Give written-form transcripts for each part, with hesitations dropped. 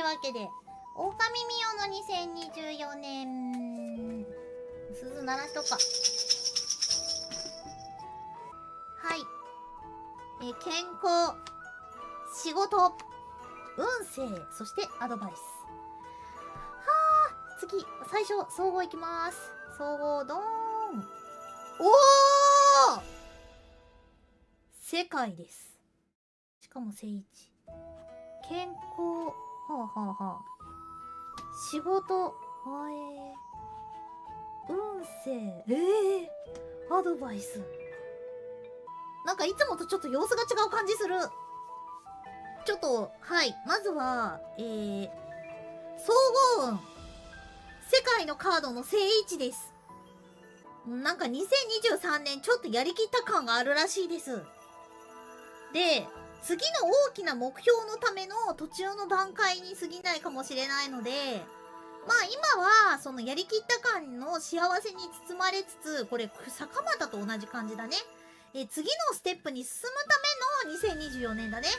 いうわけで、狼ミオの2024年、鈴鳴らしとか。はい。健康、仕事、運勢、そしてアドバイス。はあ、次、最初、総合いきます。総合ドーン。おー！世界です。しかも正位置。健康、はあはあはあ。仕事、運勢、アドバイス。なんかいつもとちょっと様子が違う感じする。ちょっと、はい。まずは、総合運。世界のカードの正位置です。なんか2023年ちょっとやりきった感があるらしいです。で、次の大きな目標のための途中の段階に過ぎないかもしれないので、まあ今はそのやりきった感の幸せに包まれつつ、これ坂又と同じ感じだね。次のステップに進むための2024年だね。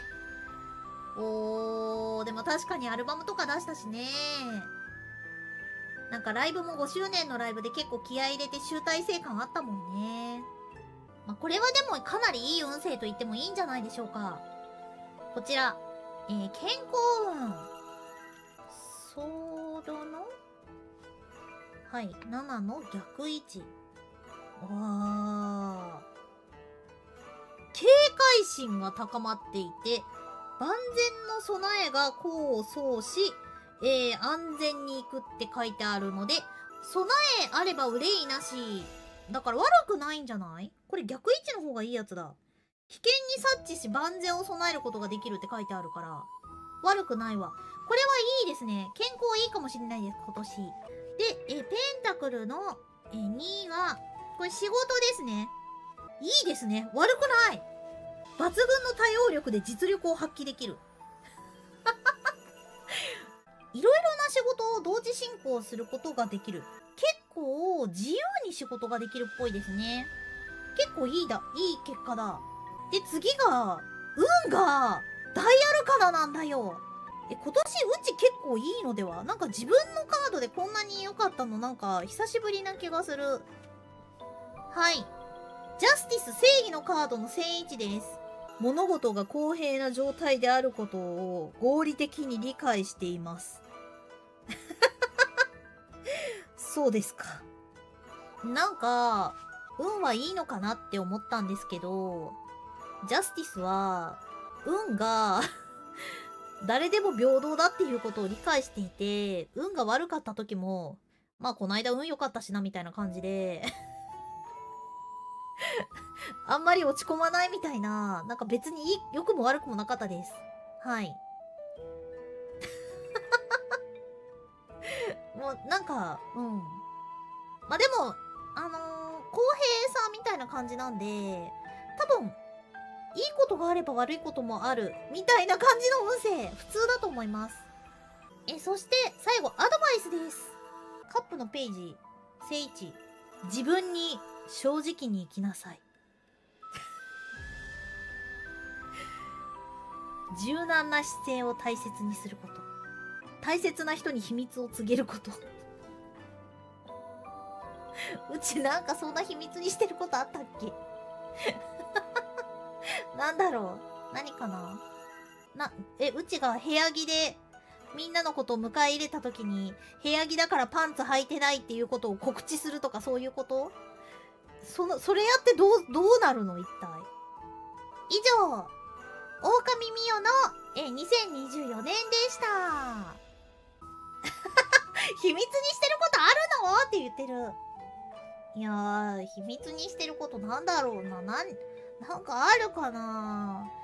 でも確かにアルバムとか出したしね。なんかライブも5周年のライブで結構気合い入れて集大成感あったもんね。まあこれはでもかなりいい運勢と言ってもいいんじゃないでしょうか。こちら、健康運。ソードの、はい、7の逆位置。警戒心が高まっていて、万全の備えが功を奏し、安全に行くって書いてあるので、備えあれば憂いなし。だから悪くないんじゃない？これ逆位置の方がいいやつだ。危険に察知し万全を備えることができるって書いてあるから、悪くないわ。これはいいですね。健康いいかもしれないです、今年。で、ペンタクルの、2が、これ仕事ですね。いいですね。悪くない。抜群の対応力で実力を発揮できる。いろいろな仕事を同時進行することができる。結構自由に仕事ができるっぽいですね。結構いい結果だ。で、次が、運が、大アルカナなんだよ。今年うち結構いいのでは？なんか自分のカードでこんなに良かったのなんか久しぶりな気がする。はい。ジャスティス、正義のカードの正位置です。物事が公平な状態であることを合理的に理解しています。そうですか。なんか、運はいいのかなって思ったんですけど、ジャスティスは、運が誰でも平等だっていうことを理解していて、運が悪かった時も、まあこないだ運良かったしなみたいな感じであんまり落ち込まないみたいな、なんか別に良くも悪くもなかったです。はい。もうなんか、まあでも、公平さみたいな感じなんで、多分、いいことがあれば悪いこともある、みたいな感じの運勢、普通だと思います。そして、最後、アドバイスです。カップのページ、正位置。自分に正直に生きなさい。柔軟な姿勢を大切にすること。大切な人に秘密を告げること。うちなんかそんな秘密にしてることあったっけなんだろう、何かな。うちが部屋着でみんなのことを迎え入れた時に、部屋着だからパンツ履いてないっていうことを告知するとかそういうこと？それやってどうなるの一体。以上、狼ミオの2024年でした。秘密にしてることあるのって言ってる。いやー、秘密にしてることなんだろうな。なんかあるかな。